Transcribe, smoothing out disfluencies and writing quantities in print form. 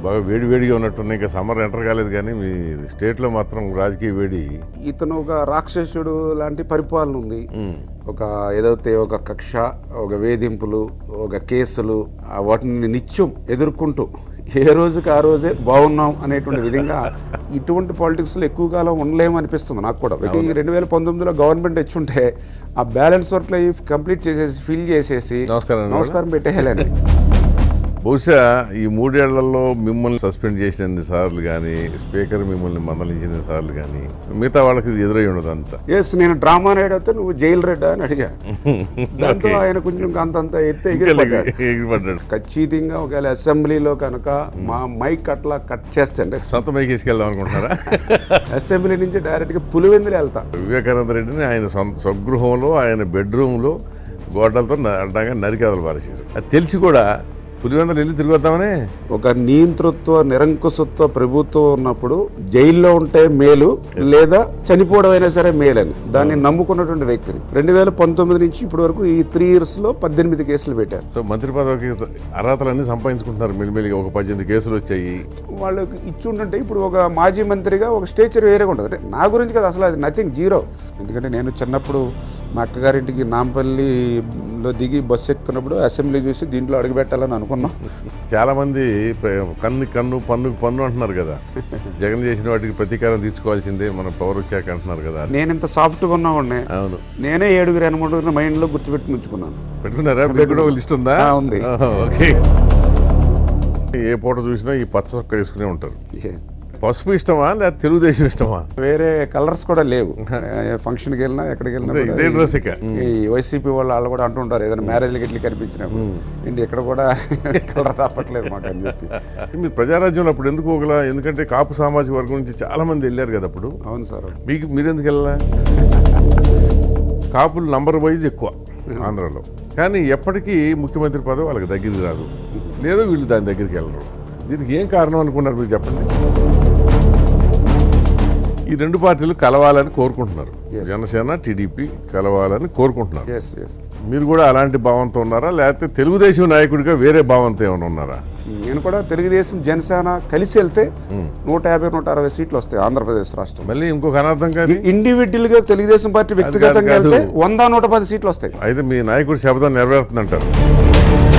బాగా వేడివేడిగా ఉన్నట్టున్నాయి. ఇంకా సమ్మర్ ఎంటర్ కాలేదు కానీ మీ స్టేట్లో మాత్రం రాజకీయ వేడి. ఇతను ఒక రాక్షసుడు లాంటి పరిపాలన ఉంది. ఒక ఏదైతే ఒక కక్ష, ఒక వేధింపులు, ఒక కేసులు, వాటిని నిత్యం ఎదుర్కొంటూ ఏ రోజుకి ఆ రోజే బాగున్నాం అనేటువంటి విధంగా ఇటువంటి పాలిటిక్స్లో ఎక్కువ కాలం ఉండలేము అనిపిస్తుంది నాకు కూడా. 2019లో గవర్నమెంట్ ఇచ్చుంటే ఆ బ్యాలెన్స్ వర్క్లో కంప్లీట్ చేసేసి ఫిల్ చేసేసి నమస్కారం పెట్టేయాలని. బహుశా ఈ 3 ఏళ్లలో మిమ్మల్ని సస్పెండ్ చేసిన సార్లు కానీ, స్పీకర్ మిమ్మల్ని మందలించిన సార్లు కానీ మిగతా వాళ్ళకి ఎదురై ఉండదు అంతా. ఎస్, నేను డ్రామా నాయుడు అయితే నువ్వు జైలు రెడ్డా అని అడిగా. దాంతో ఆయన కొంచెం అంతంత ఎత్తే ఎగిరిపడ్డాడు. ఖచ్చితంగా ఒకవేళ అసెంబ్లీలో కనుక మా మైక్ అట్లా కట్ చేస్తే అంటే సొంత మైక్ తీసుకెళ్దాం అనుకుంటున్నారా? అసెంబ్లీ నుంచి డైరెక్ట్గా పులివెందులు వెళ్తా. వివేకానంద రెడ్డిని ఆయన స్వగృహంలో ఆయన బెడ్రూమ్లో గోడలతో అడ్డంగా నరికేదలు పారేసారు. అది తెలిసి కూడా పులివెందులు వెళ్ళి తిరిగి వద్దామని. ఒక నియంతృత్వ నిరంకుశత్వ ప్రభుత్వం ఉన్నప్పుడు జైల్లో ఉంటే మేలు లేదా చనిపోవడం అయినా సరే మేలని దాన్ని నమ్ముకున్నటువంటి వ్యక్తిని 2019 నుంచి ఇప్పటి వరకు ఈ 3 yearsలో 18 కేసులు పెట్టారు. సో మంత్రి పదవికి అర్హతలన్నీ సంపాదించుకుంటున్నారు మెల్లిమెల్లిగా. ఒక 18 కేసులు వచ్చాయి. వాళ్ళకి ఇచ్చి ఉంటుంటే ఇప్పుడు ఒక మాజీ మంత్రిగా ఒక స్టేచర్ వేరేగా ఉంటుంది. అంటే నా గురించి కదా అసలు అది నథింగ్, జీరో. ఎందుకంటే నేను చిన్నప్పుడు మా అక్కగారింటికి నాంపల్లిలో దిగి బస్సు ఎక్కుతున్నప్పుడు అసెంబ్లీ చూసి దీంట్లో అడుగుపెట్టాలని అనుకున్నాం. చాలామంది కన్ను పన్ను అంటున్నారు కదా. జగన్ చేసిన వాటికి ప్రతీకారం తీర్చుకోవాల్సిందే మన పవర్ వచ్చాక అంటున్నారు కదా. నేను ఇంత సాఫ్ట్గా ఉన్నామండి. అవును, నేనే 7 మైండ్లో గుర్తుపెట్టి ఉంచుకున్నాను. పెట్టుకున్నారా? మీకు లిస్ట్ ఉందా? ఉంది. ఓకే. ఏ పూట చూసినా ఈ పచ్చ చొక్క వేసుకునే ఉంటారు. పసుపు ఇష్టమా లేదా తెలుగుదేశం ఇష్టమా? వేరే కలర్స్ కూడా లేవు. ఫంక్షన్కి వెళ్ళినా ఎక్కడికి వెళ్ళినా ఈ వైసీపీ వాళ్ళు కూడా అంటుంటారు ఏదైనా మ్యారేజ్లకి ఎట్లా కనిపించినప్పుడు ఏంటి ఇక్కడ కూడా కలర్ తప్పట్లేదు మాకు అని చెప్పి. మీరు ప్రజారాజ్యంలో అప్పుడు ఎందుకు ఒకలా? ఎందుకంటే కాపు సామాజిక వర్గం నుంచి చాలా మంది వెళ్ళారు కదా అప్పుడు. అవును సార్. మీరెందుకు వెళ్ళా? కాపులు నంబర్ వైజ్ ఎక్కువ ఆంధ్రాలో, కానీ ఎప్పటికీ ముఖ్యమంత్రి పదవి వాళ్ళకి దగ్గరికి రాదు, లేదో వీళ్ళు దాని దగ్గరికి వెళ్ళరు. దీనికి ఏం కారణం అనుకున్నారు మీరు చెప్పండి? ఈ 2 పార్టీలు కలవాలని కోరుకుంటున్నారు. జనసేన టీడీపీ కలవాలని కోరుకుంటున్నారు. మీరు కూడా అలాంటి భావంతో ఉన్నారా, లేకపోతే తెలుగుదేశం నాయకుడిగా వేరే భావంతో ఏమైనా ఉన్నారా? నేను కూడా తెలుగుదేశం జనసేన కలిసి వెళ్తే 150-160 సీట్లు వస్తాయి ఆంధ్రప్రదేశ్ రాష్ట్రం. మళ్ళీ ఇంకొక అనర్థం కాదు, ఇండివిడ్యువల్ గా తెలుగుదేశం పార్టీ వ్యక్తిగతంగా వెళ్తే 100-110 సీట్లు వస్తాయి. అయితే మీ నాయకుడు శబ్దం నెరవేరుతుందంటారు.